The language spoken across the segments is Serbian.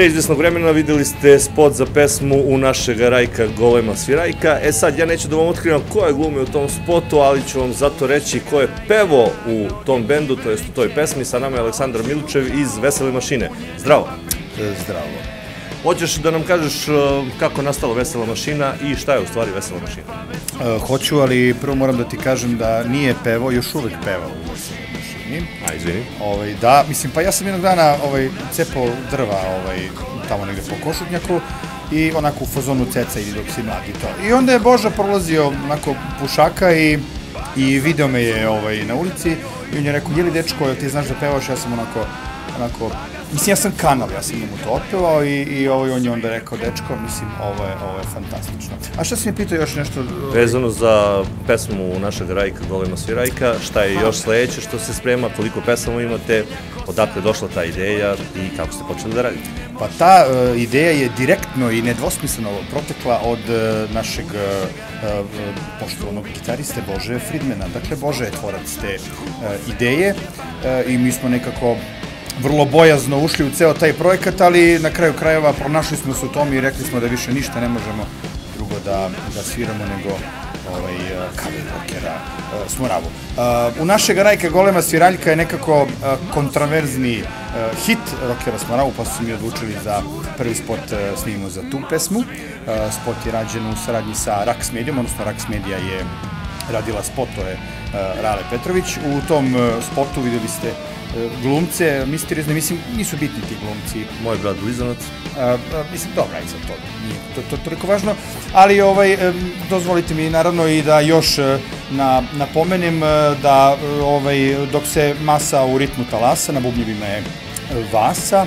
Pre izvjesnog vremena videli ste spot za pesmu U našega Rajka golema svirajka. Sad, ja neću da vam otkrivam ko je glumio u tom spotu, ali ću vam zato reći ko je pevao u tom bendu, to jest u toj pesmi. Sa nama je Aleksandar Milučev iz Vesele mašine. Zdravo! Zdravo. Hoćeš da nam kažeš kako je nastala Vesela mašina i šta je u stvari Vesela mašina? Hoću, ali prvo moram da ti kažem da nije pevao, još uvek pevao u Veseloj mašini. A, izvini. Da, mislim, pa ja sam jednog dana cepao drva tamo negde po Košutnjaku i onako u fazonu ceca ili dok si mlad i to. I onda je Boža prolazio onako pušaka i video me je na ulici i on je rekao, je li dečko, ti znaš da pevaš? Ja sam onako, mislim, ja sam kanal, ja sam njemu to otpevao i on je onda rekao, dečko, mislim, ovo je fantastično. A šta si mi pitao još nešto? Vezano za pesmu U našeg Rajka golema svirajka, šta je još sledeće što se sprema, koliko pesama imate, odakle je došla ta ideja i kako ste počeli da radite? Pa ta ideja je direktno i nedvosmisleno protekla od našeg poštovanog gitariste Bože Fridmana. Dakle, Bože je tvorac te ideje i mi smo nekako vrlo bojazno ušli u ceo taj projekat, ali na kraju krajeva pronašli smo se u tom i rekli smo da više ništa ne možemo drugo da sviramo nego cover rockera Smoravu. U našeg Rajka golema sviraljka je nekako kontraverzni hit rockera Smoravu, pa su mi odlučili za prvi spot snimimo za tu pesmu. Spot je rađen u saradnji sa Rax Medijom, odnosno Rax Medija je radila spot, to je Rale Petrović. U tom spotu videli ste glumce, misteriozne, mislim, nisu bitni ti glumci. Moj brat Blizanac. Mislim, dobra, i sad to nije to toliko važno, ali dozvolite mi naravno i da još napomenem da dok se masa u ritmu talasa, na bubnjevima je Vasa,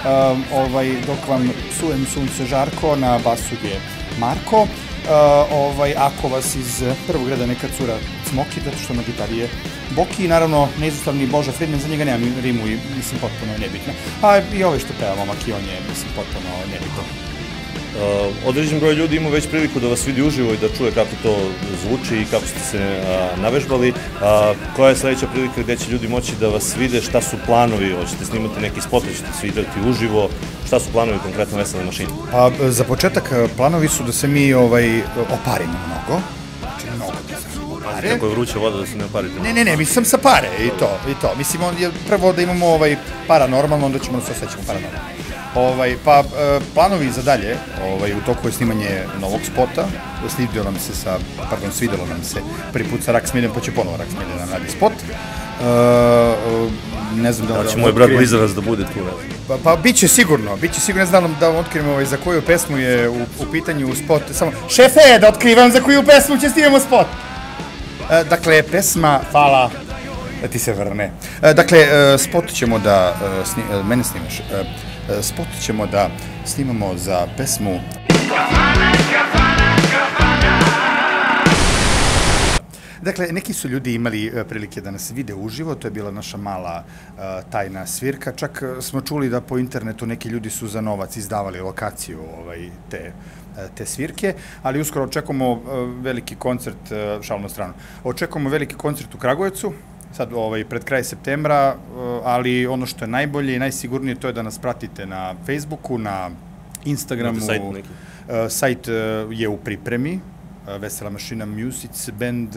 dok vam sujem sunce žarko, na basu je Marko, ako vas iz prvog reda neka cura Cmoki, zato što na gitari je Boki i naravno neizostavni Boža Fridman, za njega nemam rimu i mislim potpuno je nebitno. A i što peva momak i on je mislim potpuno nebitno. Određen broj ljudi ima već priliku da vas vidi uživo i da čuje kako to zvuči i kako ste se navežbali. Koja je sledeća prilika gde će ljudi moći da vas vide, šta su planovi, hoćete snimati neki spot, hoćete svirati uživo, šta su planovi konkretno Vesele mašine? Pa za početak planovi su da se mi oparimo mnogo, znači mnogo da se opare. Kako je vruća voda da se ne oparite? Ne, mislim sa pare i to. Mislim, prvo da imamo para normalno, onda ćemo da se osjećamo paranormalno. Planovi za dalje, u toku je snimanje novog spota, svidelo nam se prvi put sa Rax Medijom, pa će ponovo Rax Medija nam radi spot. Ne znam da... Da će moj brat Blizanac da bude tu. Pa bit će sigurno, ne znam da vam otkrijem za koju pesmu je u pitanju spot, samo, šefe, da otkrivam za koju pesmu će snimamo spot! Dakle, pesma, hvala, da ti se vrne. Dakle, spot ćemo da, mene snimaš, spot ćemo da snimamo za pesmu Dakle, neki su ljudi imali prilike da nas vide uživo, to je bila naša mala tajna svirka, čak smo čuli da po internetu neki ljudi su za novac izdavali lokaciju te svirke, ali uskoro očekujemo veliki koncert, šalno strano, očekujemo veliki koncert u Kragujevcu, sad pred kraj septembra, ali ono što je najbolje i najsigurnije to je da nas pratite na Facebooku, na Instagramu, sajt je u pripremi, Vesela mašina music band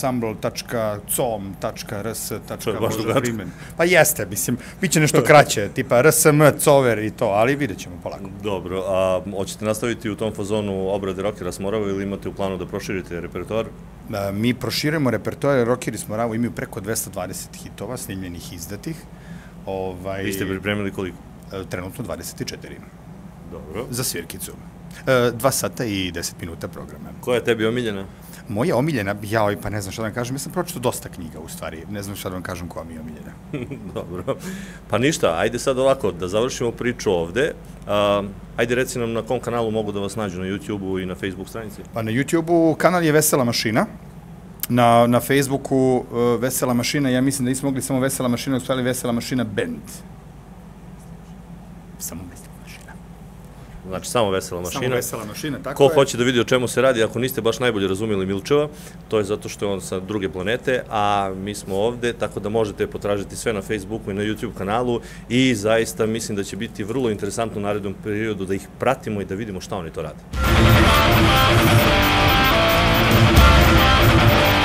ensemble.com.rs.primen. Pa jeste, mislim, bit će nešto kraće, tipa RSM, cover i to, ali vidjet ćemo polako. Dobro, a hoćete nastaviti u tom fazonu obrade rockera Smorava ili imate u planu da proširite repertoar? Mi proširujemo repertoar, rockeri Smoravu imaju preko 220 hitova, snimljenih, izdatih. Vi ste pripremili koliko? Trenutno 24. Dobro. Za svirkicu. 2 sata i 10 minuta programa. Koja je tebi omiljena? Moja omiljena, pa ne znam šta da vam kažem, ja sam pročitao dosta knjiga u stvari, ne znam šta da vam kažem koja mi je omiljena. Dobro, pa ništa, ajde sad ovako, da završimo priču ovde, ajde reci nam na kom kanalu mogu da vas nađu, na YouTube-u i na Facebook stranici? Pa na YouTube-u kanal je Vesela mašina, na Facebooku Vesela mašina, ja mislim da nismo mogli samo Vesela mašina, u stvari Vesela mašina band. Samo Vesela mašina. znači samo vesela mašina. Samo vesela mašina, tako Ko je. hoće da vidi o čemu se radi, ako niste baš najbolje razumeli Milčeva, to je zato što je on sa druge planete, a mi smo ovde, tako da možete potražiti sve na Facebooku i na YouTube kanalu i zaista mislim da će biti vrlo interesantno u narednom periodu da ih pratimo i da vidimo šta oni to rade.